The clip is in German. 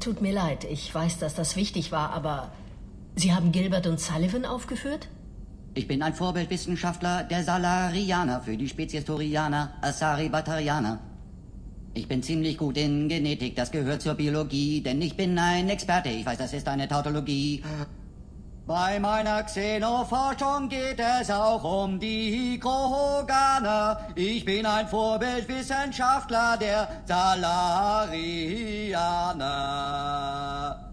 tut mir leid. Ich weiß, dass das wichtig war, aber Sie haben Gilbert und Sullivan aufgeführt? Ich bin ein Vorbildwissenschaftler der Salarianer für die Spezies Turianer, Asari-Batarianer. Ich bin ziemlich gut in Genetik, das gehört zur Biologie, denn ich bin ein Experte. Ich weiß, das ist eine Tautologie. Bei meiner Xenoforschung geht es auch um die Kroganer. Ich bin ein Vorbildwissenschaftler der Salarianer.